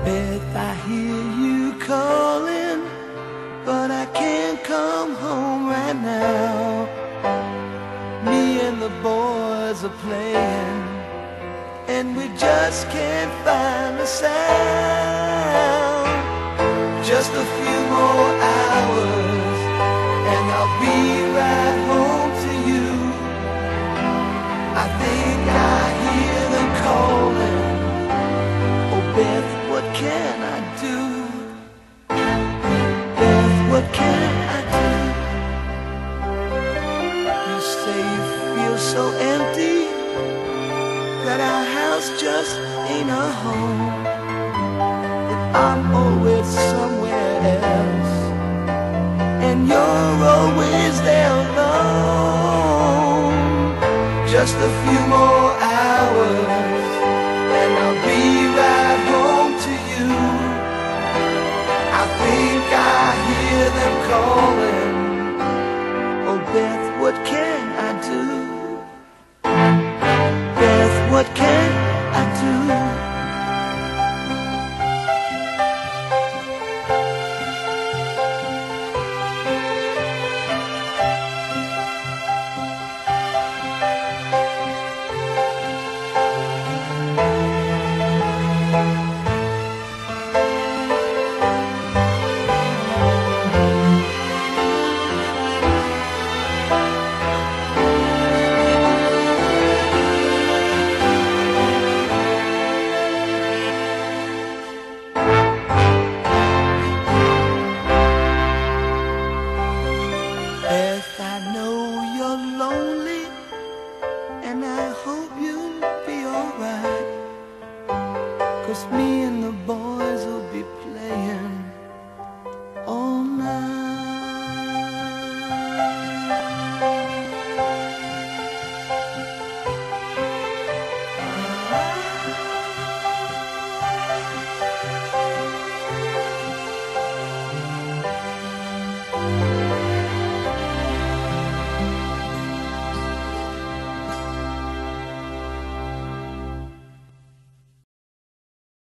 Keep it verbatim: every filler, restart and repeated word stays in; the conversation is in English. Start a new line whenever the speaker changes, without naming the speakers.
Beth, I hear you calling, but I can't come home right now. Me and the boys are playing, and we just can't find the sound. Just a few more hours, and I'll be right home to you. I think I hear them calling. Oh, Beth, what can I do? Beth, what can I do? You say you feel so empty, that our house just ain't a home, that I'm always somewhere else, and you're always there alone. Just a few more hours, and I'll be right home to you. I think I hear them calling. Oh, Beth, what can I do? Beth, what can I do? Beth, I know you're lonely, and I hope you'll be alright, 'cause me